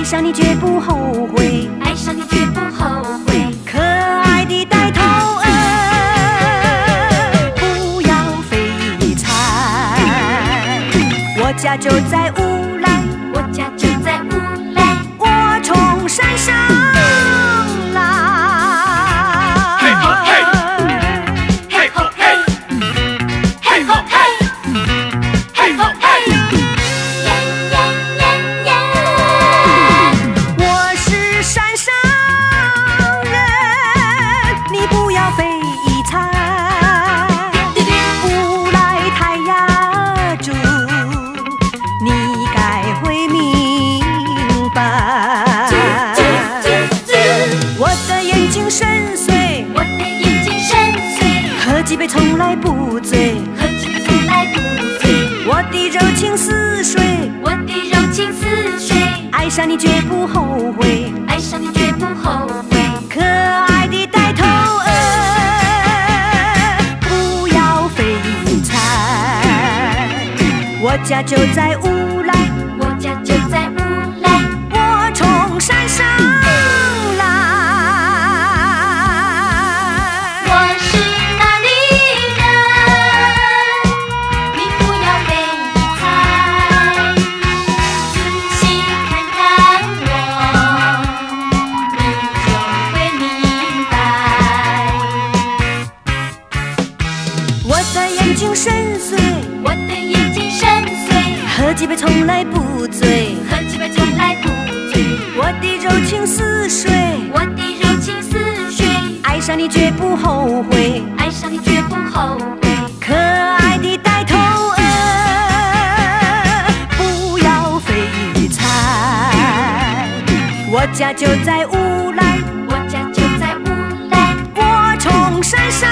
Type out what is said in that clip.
上你绝不后悔， 爱上你绝不后悔。 可爱的呆头鹅，不要飞财。我家就在乌来， 我家就在乌来， 我从山上来。 嘿吼嘿，嘿吼嘿，嘿吼嘿，嘿吼嘿。 我是山上人，你不要飞财。乌来太压住，你该会明白。我的眼睛深邃， 我的眼睛深邃， 喝几杯从来不醉。 喝几杯从来不醉。 我的柔情似水， 我的柔情似水， 爱上你绝不后悔， 爱上你绝不后悔。 可爱的呆头鹅，不要飞财。我家就在乌来， 我家就在乌来， 我从山上来。 我是哪里人？你不要飞财，仔细看看我，你就会明白。 我的眼睛深邃， 我的眼睛深邃， 喝几杯从来不醉。 喝几杯从来不醉。 我的柔情似水， 我的柔情似水， 爱上你绝不后悔， 爱上你绝不后悔。 可爱的呆头鹅，不要飞财。我家就在乌来， 我家就在乌来， 我从山上